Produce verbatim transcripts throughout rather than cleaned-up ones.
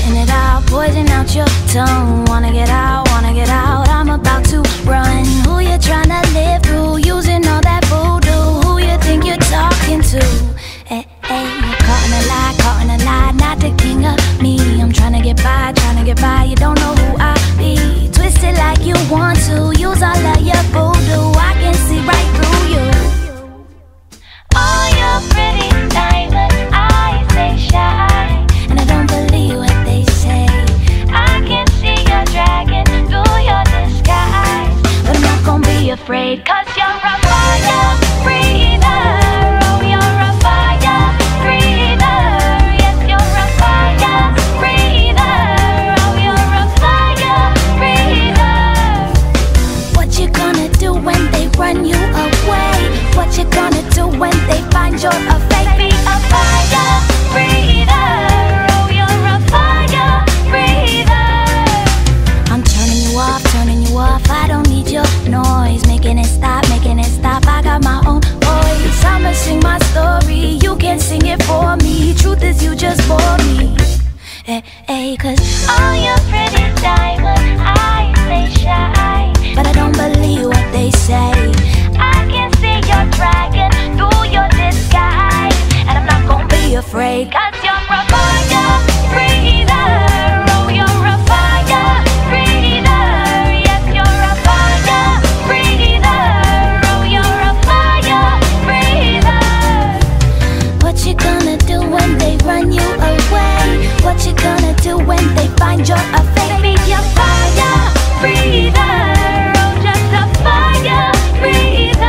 spitting it out, poison out your tongue. Wanna get out, wanna get out, I'm about to run. Who you tryna live through, using all that voodoo? Who you think you're talking to? Hey, hey, you're caught in a lie, caught in a lie, not the king of me. I'm tryna get by, tryna get by, you don't know who I be. Twisted like you want to, use all of your voodoo. I can see right through you. All your pretty diamond eyes, they shine, and I don't believe what they say. I can see your dragon through your disguise, but I'm not gonna be afraid, cause you're a fire breather. Oh, you're a fire breather. Yes, you're a fire breather. Oh, you're a fire breather. What you gonna do when they run you away? What you gonna do when they find you're a fake? Be a fire breather. Oh, you're a fire breather. I'm turning you off, turning you off. I don't need your noise, making it stop, making it stop. I got my own voice, I'ma sing my story. You can't sing it for me. Truth is you just bore me. Hey, hey, cause all your pretty diamond eyes, they shine, but I don't believe what they say. I can see your dragon through your disguise, and I'm not gonna be afraid, cause you're a fire breather. Oh, you're a fire breather. Yes, you're a fire breather. Oh, you're a fire breather. What you gonna do when they run you away? What you gonna do when they find you're a fake? Be a fire breather. Oh, just a fire breather.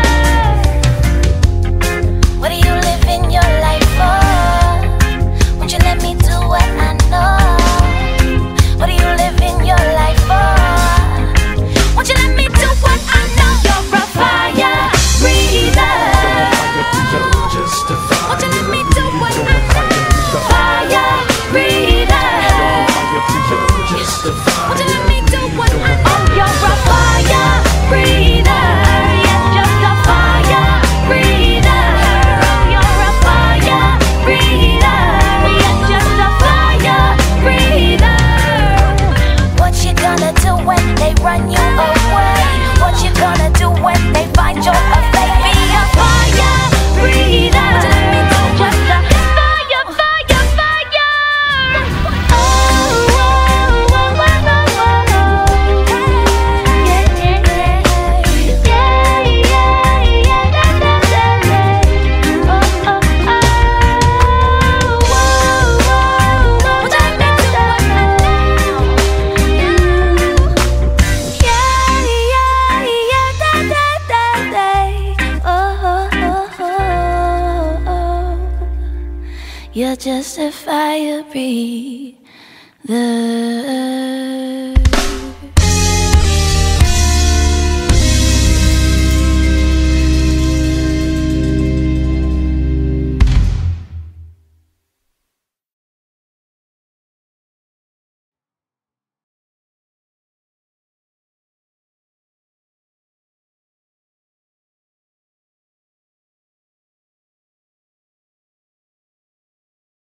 What are you living your life for? Won't you let me do what I know? What are you living your life for? Won't you let me do what I know? You're a fire breather. Won't you let me do what I know? Fire breather. Won't you let me do what I know? Oh, you're a fire breather. Yes, just a fire breather. Oh, you're a fire breather. Yes, just a fire breather. What you gonna do when they run you away? What you gonna do when they find you're a fake? Be a fire breather. Just a fire, fire, fire. Oh, oh, oh, oh, oh, oh. Yeah, yeah, yeah. Yeah, yeah, yeah, da, da, da, da. Oh, oh, oh. Whoa, whoa, whoa, da, da, da, da. Yeah, yeah, yeah, da, da, da, da. Oh, oh, oh, oh. You're just a fire breather.